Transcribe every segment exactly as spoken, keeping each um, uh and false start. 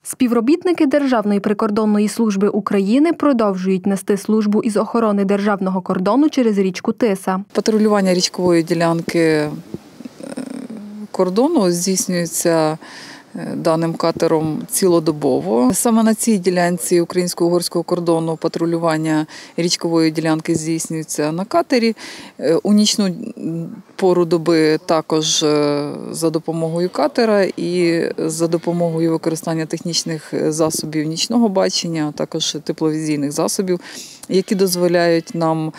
Співробітники Державної прикордонної служби України продовжують нести службу із охорони державного кордону через річку Тиса. Патрулювання річкової ділянки кордону здійснюється даним катером цілодобово. Саме на цій ділянці українсько-угорського кордону патрулювання річкової ділянки здійснюється на катері. У нічну пору доби також за допомогою катера і за допомогою використання технічних засобів нічного бачення, а також тепловізійних засобів, які дозволяють нам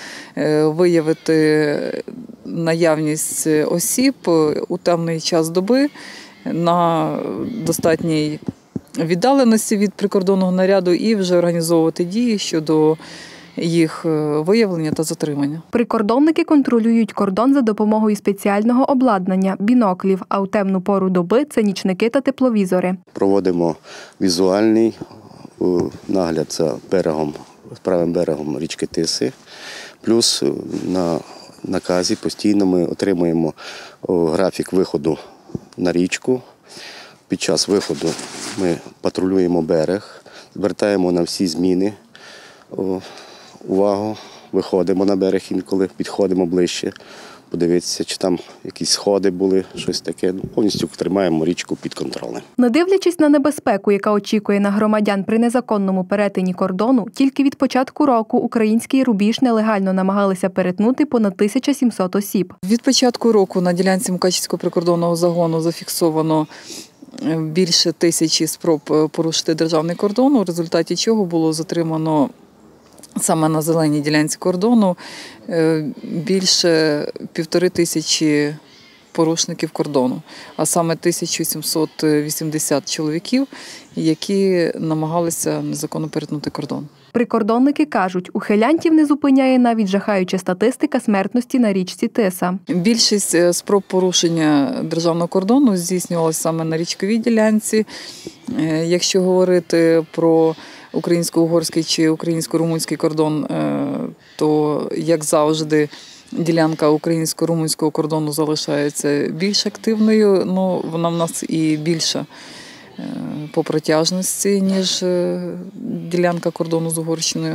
виявити наявність осіб у темний час доби на достатній віддаленості від прикордонного наряду і вже організовувати дії щодо їх виявлення та затримання. Прикордонники контролюють кордон за допомогою спеціального обладнання – біноклів, а у темну пору доби – це нічники та тепловізори. Проводимо візуальний нагляд за берегом, правим берегом річки Тиси. Плюс на наказі постійно ми отримуємо графік виходу на річку. Під час виходу ми патрулюємо берег, звертаємо на всі зміни увагу, виходимо на берег інколи, підходимо ближче, подивитися, чи там якісь сходи були, щось таке. Повністю тримаємо річку під контролем. Не дивлячись на небезпеку, яка очікує на громадян при незаконному перетині кордону, тільки від початку року український рубіж нелегально намагалися перетнути понад тисяча сімсот осіб. Від початку року на ділянці Мукачівського прикордонного загону зафіксовано більше тисячі спроб порушити державний кордон, у результаті чого було затримано саме на зеленій ділянці кордону більше півтори тисячі порушників кордону, а саме тисяча сімсот вісімдесят чоловіків, які намагалися незаконно перетнути кордон. Прикордонники кажуть, ухилянтів не зупиняє навіть жахаюча статистика смертності на річці Тиса. Більшість спроб порушення державного кордону здійснювалася саме на річковій ділянці. Якщо говорити про українсько-угорський чи українсько-румунський кордон, то, як завжди, ділянка українсько-румунського кордону залишається більш активною, ну, вона в нас і більша по протяжності, ніж ділянка кордону з Угорщиною.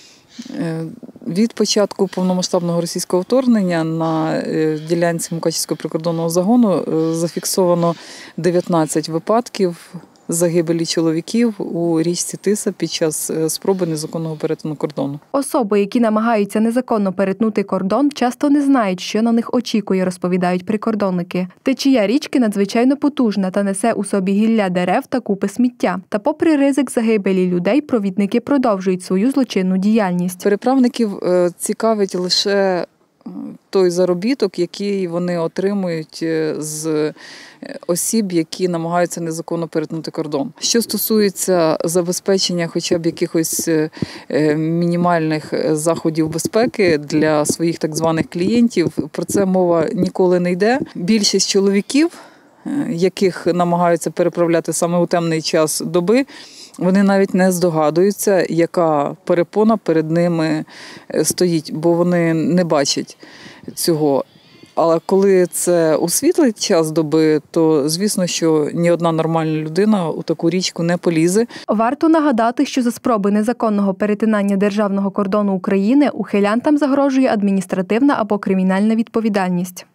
Від початку повномасштабного російського вторгнення на ділянці Мукачівського прикордонного загону зафіксовано дев'ятнадцять випадків загибелі чоловіків у річці Тиса під час спроби незаконного перетину кордону. Особи, які намагаються незаконно перетнути кордон, часто не знають, що на них очікує, розповідають прикордонники. Течія річки надзвичайно потужна та несе у собі гілля дерев та купи сміття. Та попри ризик загибелі людей, провідники продовжують свою злочинну діяльність. Переправників цікавить лише той заробіток, який вони отримують з осіб, які намагаються незаконно перетнути кордон. Що стосується забезпечення хоча б якихось мінімальних заходів безпеки для своїх так званих клієнтів, про це мова ніколи не йде. Більшість чоловіків, яких намагаються переправляти саме у темний час доби, вони навіть не здогадуються, яка перепона перед ними стоїть, бо вони не бачать цього. Але коли це у світлий час доби, то, звісно, що ні одна нормальна людина у таку річку не полізе. Варто нагадати, що за спроби незаконного перетинання державного кордону України ухилянтам загрожує адміністративна або кримінальна відповідальність.